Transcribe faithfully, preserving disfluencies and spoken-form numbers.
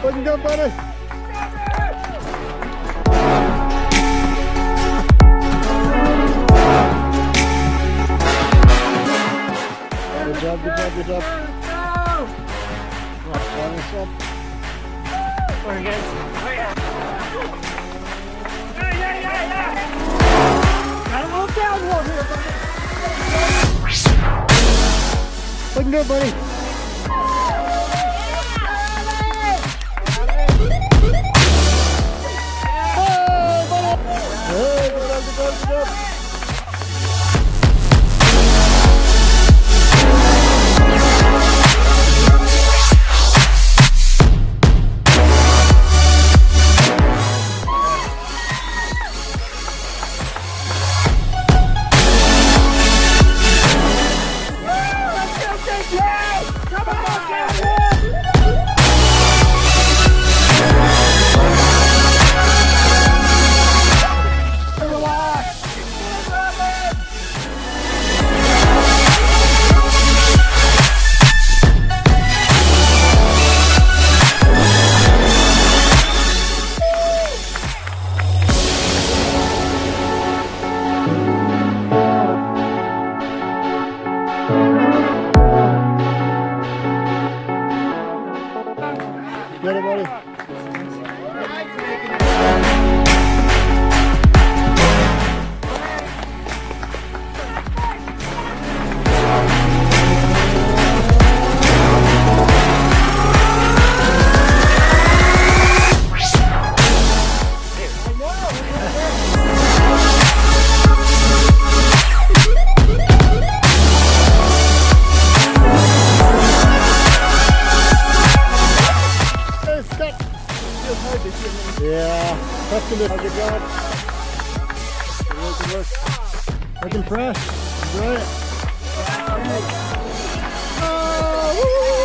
Looking good, buddy. Good job, good job, good job. Come on, fly yourself. Sorry, guys. Oh, yeah. Yeah, yeah, yeah, yeah. Got a little downward here, buddy. Looking good, buddy. Get it, buddy. Yeah, that's good. Good job. Good work, good work. Looking fresh. Enjoy it. Oh, woo!